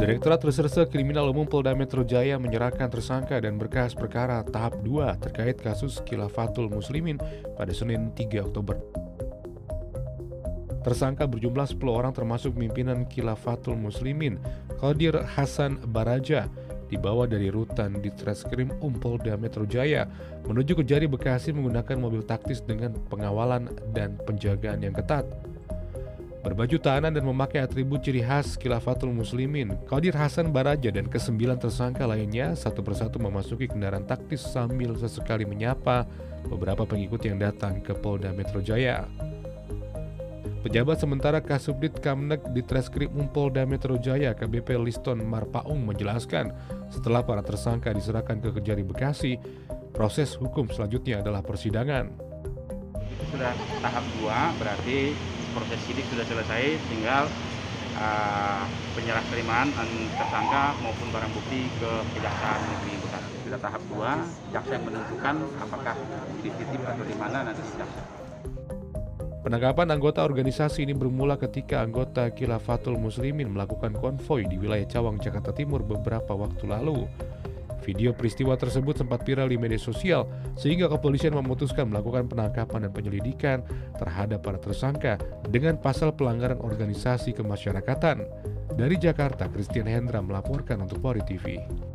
Direktorat Reserse Kriminal Umum Polda Metro Jaya menyerahkan tersangka dan berkas perkara tahap 2 terkait kasus Khilafatul Muslimin pada Senin 3 Oktober. Tersangka berjumlah 10 orang termasuk pimpinan Khilafatul Muslimin, Qadir Hasan Baraja, dibawa dari rutan Ditreskrim Polda Metro Jaya menuju Kejari Bekasi menggunakan mobil taktis dengan pengawalan dan penjagaan yang ketat. Berbaju tahanan dan memakai atribut ciri khas Khilafatul Muslimin, Qadir Hasan Baraja dan ke-9 tersangka lainnya satu persatu memasuki kendaraan taktis sambil sesekali menyapa beberapa pengikut yang datang ke Polda Metro Jaya. Pejabat sementara Kasubdit Kamnek Ditreskrim Polda Metro Jaya KBP Liston Marpaung menjelaskan, setelah para tersangka diserahkan ke Kejari Bekasi, proses hukum selanjutnya adalah persidangan. Itu sudah tahap 2, berarti proses sidik sudah selesai, tinggal penyerah terimaan tersangka maupun barang bukti ke Kejaksaan Negeri Bekasi. Sudah tahap 2, jaksa yang menentukan apakah dititip atau di mana nanti jaksa. Penangkapan anggota organisasi ini bermula ketika anggota Khilafatul Muslimin melakukan konvoi di wilayah Cawang, Jakarta Timur beberapa waktu lalu. Video peristiwa tersebut sempat viral di media sosial sehingga kepolisian memutuskan melakukan penangkapan dan penyelidikan terhadap para tersangka dengan pasal pelanggaran organisasi kemasyarakatan. Dari Jakarta, Christian Hendra melaporkan untuk Polri TV.